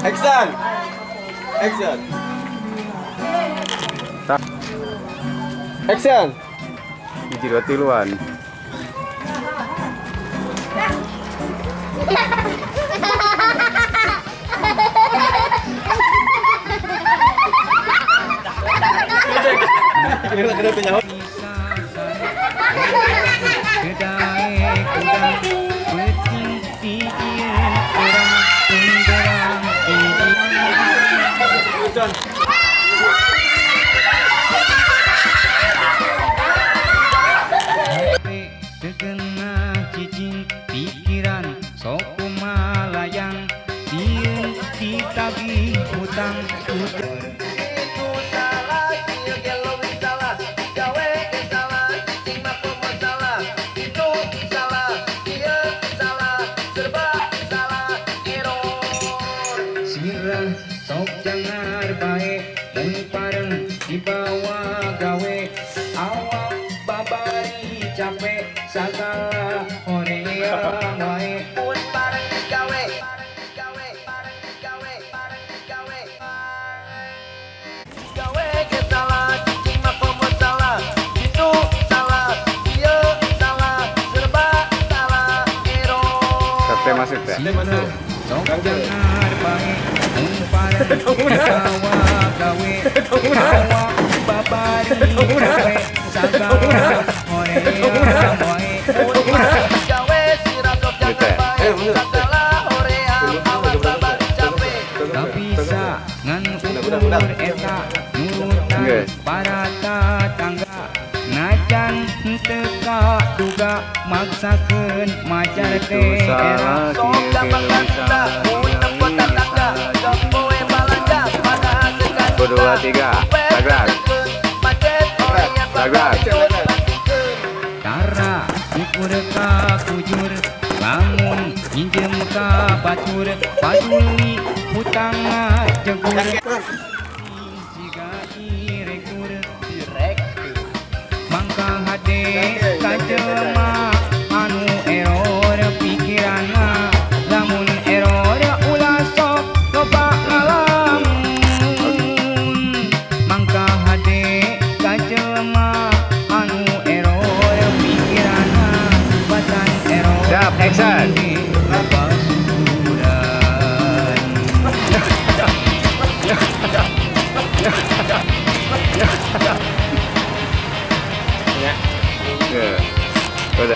Action. Action. Action. Hiji dua tiluan. Terkena cicing pikiran sok malayang sieun ditagih hutang utang. Itu salah, ieu ge leuwih salah. Gawe ge salah, cicing mah komo salah. Itu salah, ieu salah, serba salah, error. Sirah sok jangar bae mun pareng dibawa gawe awak babari capek sagala horeang wae. Mun bareng gawe, gawe ge salah, cicing mah komo salah. Itu salah, ieu salah, serba salah, error. Sate masuk ya. Sok jangar bae mun pareng dibawa gawe awak babari capek sagala horeang wae. Gawe sirah sok jangan bae, sagala horeang awak babari capek. Tak bisa ngan ukur eta nurutan para tetangga najan teka duga maksakeun majar teh era Sok gampang kanda, mun nepot tetangga, sok poe balanja, pada sekan Dua tiga, tagrak. macet horeang Tagrak. cara ukur ka kujur bangun nginjem ka batur paduli hutang jegur jika direktur mangka hade kajelma anu error pikiran lamun error ulah sok loba ngalamun mangka hade kajelma anu error pikiran batan error Siap, action. Ya. Udah.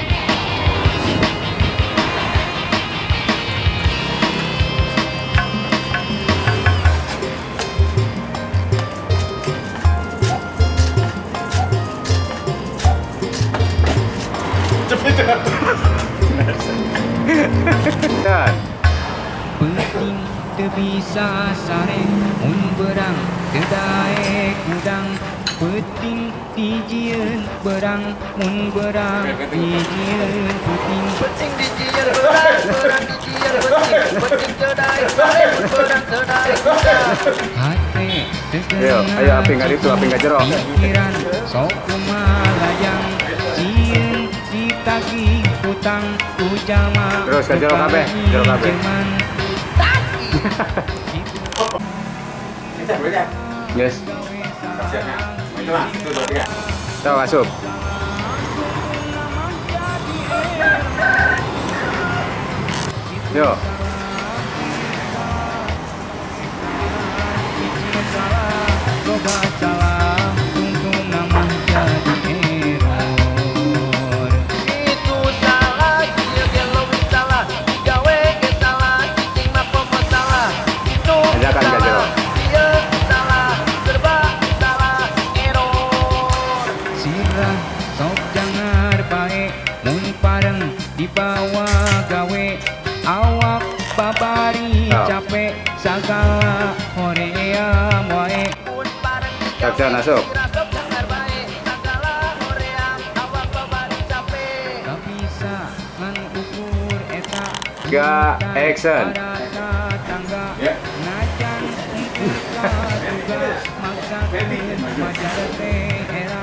Dan Penting teu bisa sare mun berang teu dae kudang penting dijieun berang mun berang dijieun penting Penting dijieun berang, berang dijieun penting. Penting tedai sare, berang tedai kudang. hate Yo, ayo api nggak itu, api nggak jerok. pikiran sok kumalayang sieun ditagih hutang ku jalma Terus ke jerok kabeh, jerok kabeh. jeman. Yes. Tahu masuk. Yo. Loba salah untung nama jadi error. Itu salah, ieu ge leuwih salah. Gawe ge salah, cicing mah komo salah. Itu Ajakan ka jero. salah, ieu salah, serba salah, error. Sirah sok jangar bae mun pareng dibawa gawe awak babari Oh. capek sagala hoream wae. Mun bareng Action, masuk. sirah sok jangan bae, sagala horeang awak babari capek. Tak bisa ngan ukur eta 3, action. para tetangga Ya. najan teka duga maksakeun majar teh era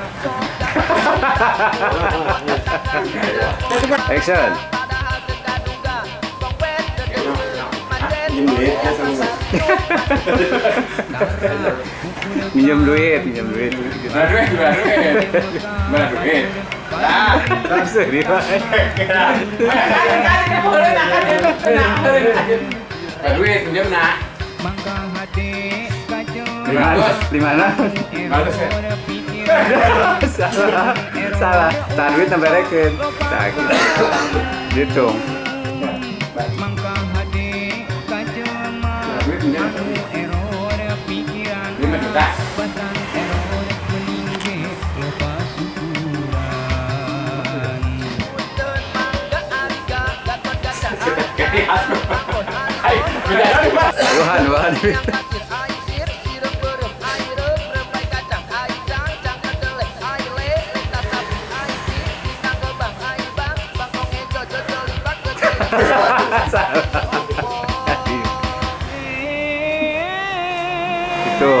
Action. Padahal teka duga, pokpet teu macet duit ya sama. Minjem duit, minjem duit. Mana duit. Nah, Serius. duit pinjam nak. Mangka hati kacau Di mana? Bagus ya. Salah, salah. Tak duit tambah reken. Tak gitu. Mangka hati kacau Duit pinjam. error pikiran 5 juta. Batan error meninggi lupa syukuran Punten mangga ariga gatot gajah. Hai, beda lagi, Pak. Wuhan. Air sirup beruh, air remai kacang, air cang kedelai, air lele tatap, air pisang gebang, air bangkong ejo jojol limbak Salah. Itu.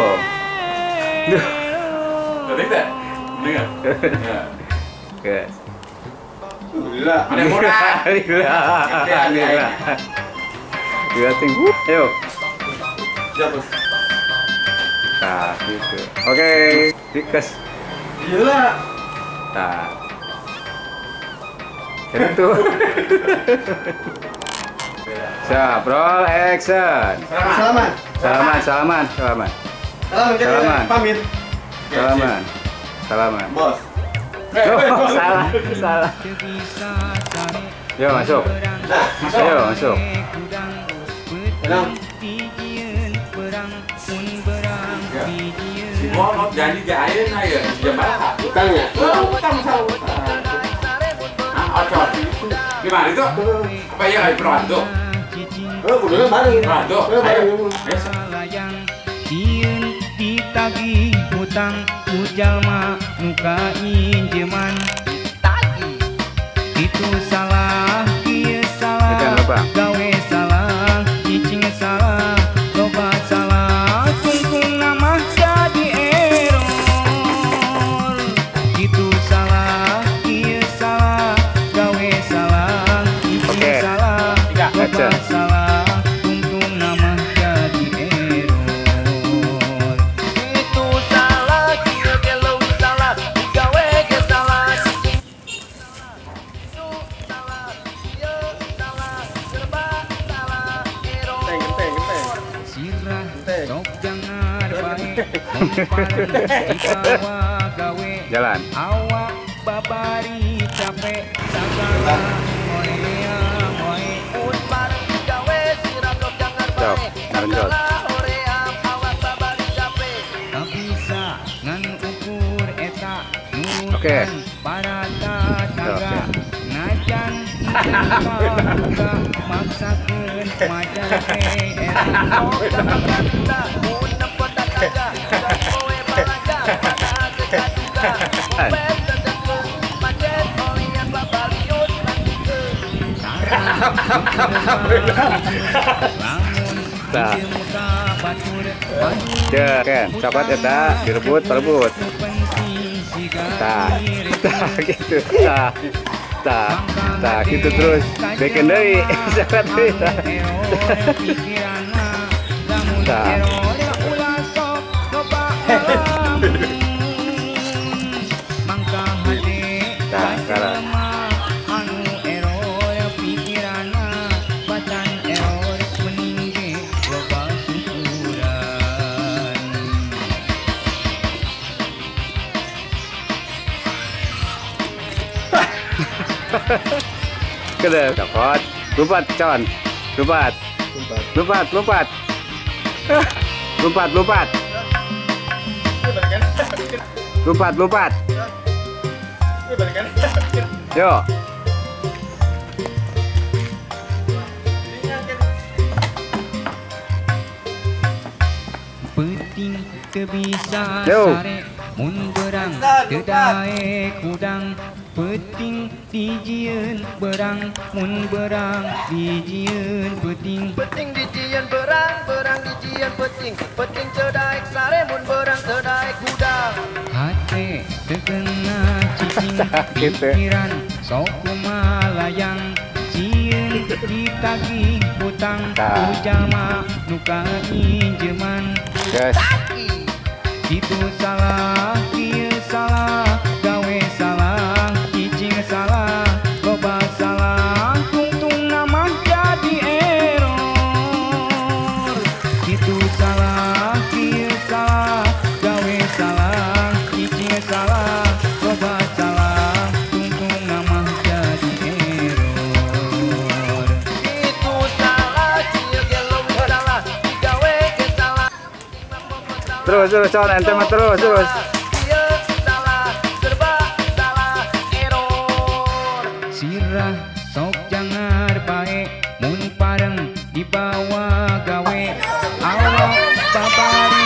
Ngerti tak? Dengar. Ya. Guys. Gila. Ada murah. Gila. Gila tinggi. Ayo. Ya bos. Nah, gitu. Oke, dikas. Gila. Nah. Itu. Siap, roll action. Salaman. Salaman. Salaman. Salaman. Pamit. Salaman. Bos. Oh, salah. Yo, masuk. Ayo, masuk. Tenang. Semua mau janji jailin aja. Jam berapa? Utangnya. Utang sama. Ocor. Gimana itu? Apa ya lagi perantu? Udah bareng. Perantu. Bareng. Salayang sieun ditagih hutang ujalma nuka injeman itu salah kieu salah Tekan lupa. gawe salah cicing salah loba salah tungkung nama jadi error itu salah kieu salah gawe salah cicing Oke. salah loba Action. salah tungkung nama jadi error Itu salah, kieu ge leuwih salah, digawe ge salah, cicing itu salah, kieu salah, serba salah, error. Genteng. sirah Teh. sok jangar bae umpan dikawa gawe Jalan. awak babari capek sagala morea moe Mun bareng digawe sirah sok jangar Sok, bae. ngarenjot. Salah hoream awak babari cape. tak bisa ngan ukur eta Oke. nurutan para tangga Oke. najan muka maksakeun macan teh Oh, jangan kita, mun nepot tangga, dan kowe balaga, pada kita juga. Upet tetepkeun, macet olian babaliut lanjutkeun. bangun Tah. di muka batur batur Ken, sahabat eta direbut, perebut. penting siga Gitu. Gitu terus. Bikin deui. Sahabat deui. Tah. Tah, sekarang. anu error pikiranna bacan error meninggi loba syukuran Kede, dapat. Lompat, con. Lompat. Lompat. Yo. penting teu bisa Yo. sare mun berang teu dae kudang penting dijieun berang mun berang dijieun penting Peting dijieun berang dijieun peting. Peting cedaek sare mun berang cedaek kudang. hate teu kena cicing Sakit, teh. pikiran sok kumalayang cieun ditagih hutang Tah. ujama nuka injeman Guys, itu salah kieu salah gawe salah cicing salah loba salah tungtung nama jadi error itu salah kieu salah gawe salah cicing salah loba salah tungtung nama jadi error. Itu salah, ieu ge leuwih salah, digawe ge salah. terus Con, ente mah terus. Ieu salah, serba salah, error. Sirah sok jangar bae mun pareng dibawa gawe Allah babari